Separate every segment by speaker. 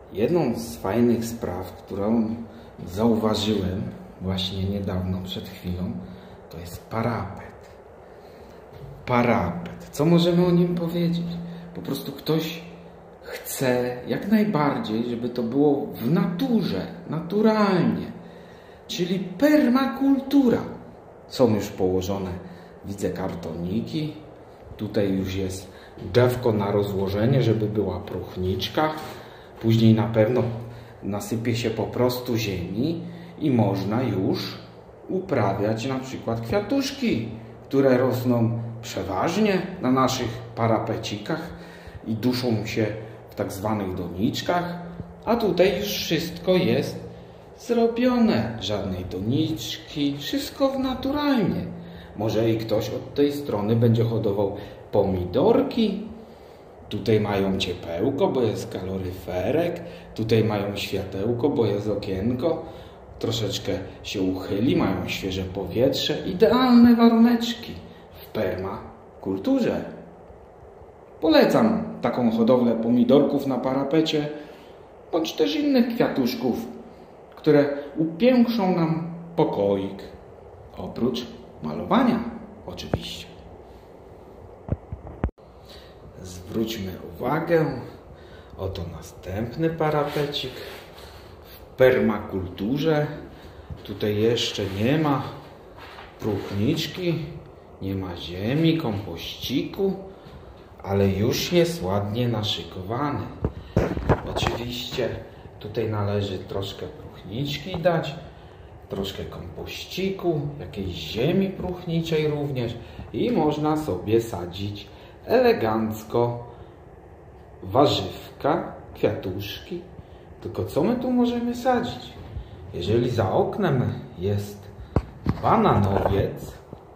Speaker 1: Jedną z fajnych spraw, którą zauważyłem właśnie niedawno, przed chwilą, to jest parapet. Parapet. Co możemy o nim powiedzieć? Po prostu ktoś chce jak najbardziej, żeby to było w naturze, naturalnie. Czyli permakultura. Są już położone, widzę, kartoniki. Tutaj już jest drzewko na rozłożenie, żeby była próchniczka. Później na pewno nasypie się po prostu ziemi i można już uprawiać na przykład kwiatuszki, które rosną przeważnie na naszych parapecikach i duszą się w tak zwanych doniczkach, a tutaj już wszystko jest zrobione. Żadnej doniczki, wszystko naturalnie. Może i ktoś od tej strony będzie hodował pomidorki. Tutaj mają ciepełko, bo jest kaloryferek. Tutaj mają światełko, bo jest okienko. Troszeczkę się uchyli, mają świeże powietrze. Idealne waruneczki w permakulturze. Polecam taką hodowlę pomidorków na parapecie, bądź też innych kwiatuszków, które upiększą nam pokoik. Oprócz malowania oczywiście. Zwróćmy uwagę, oto następny parapecik w permakulturze. Tutaj jeszcze nie ma próchniczki, nie ma ziemi, kompościku, ale już jest ładnie naszykowany. Oczywiście tutaj należy troszkę próchniczki dać, troszkę kompościku, jakiejś ziemi próchniczej również i można sobie sadzić elegancko warzywka, kwiatuszki. Tylko co my tu możemy sadzić? Jeżeli za oknem jest bananowiec,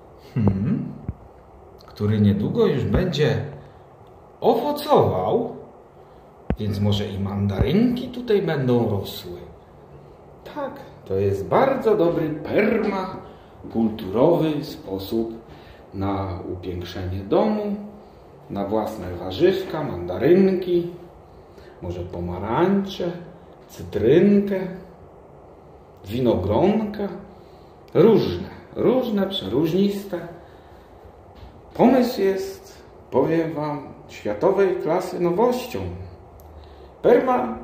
Speaker 1: który niedługo już będzie owocował, więc może i mandarynki tutaj będą rosły. Tak, to jest bardzo dobry permakulturowy sposób na upiększenie domu, na własne warzywka, mandarynki, może pomarańcze, cytrynkę, winogronka. Różne, przeróżniste. Pomysł jest, powiem wam, światowej klasy nowością.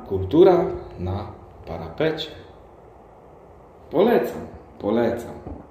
Speaker 1: Permakultura na parapecie. Polecam.